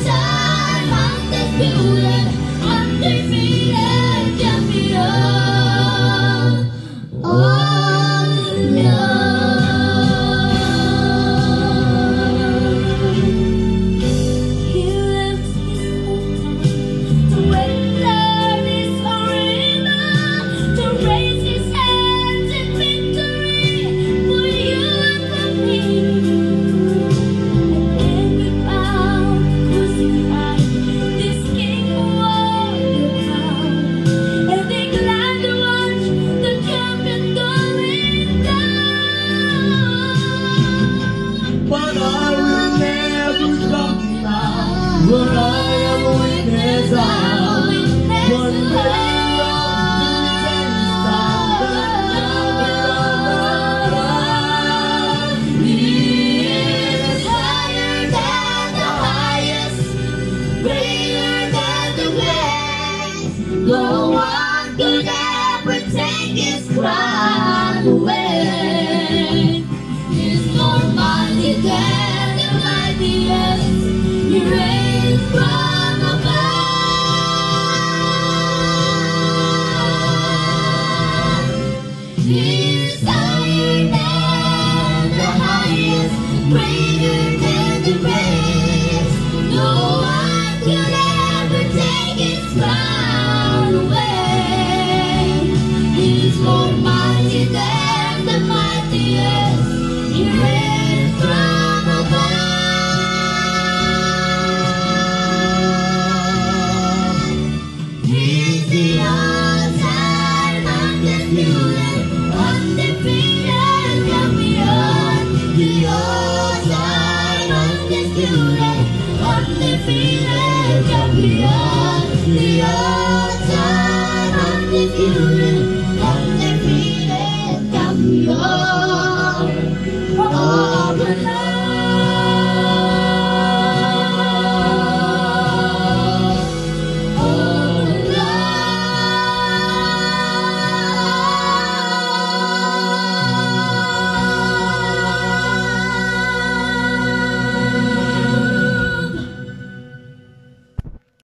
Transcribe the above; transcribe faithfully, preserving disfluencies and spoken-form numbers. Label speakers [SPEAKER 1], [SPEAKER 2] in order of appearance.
[SPEAKER 1] all-time undisputed, undefeated champion. Oh no. He left his home to enter this arena, to raise his hands in victory for you and for me. And every bound crucified this king who wore the crown, and they glad to watch the champion going down.
[SPEAKER 2] But I will never stop now. What I am witness of, one day
[SPEAKER 1] He is higher than the highest, greater than the greatest. No one could ever take his crown away. He's more mighty than the mightiest. He reigns from above. He's higher than the highest, greater than the greatest. No one could ever take his crown away. He's more mighty than the mightiest. He reigns from above. He's the all-time undisputed, undefeated champion. The all-time undisputed, undefeated champion. The all-time undisputed.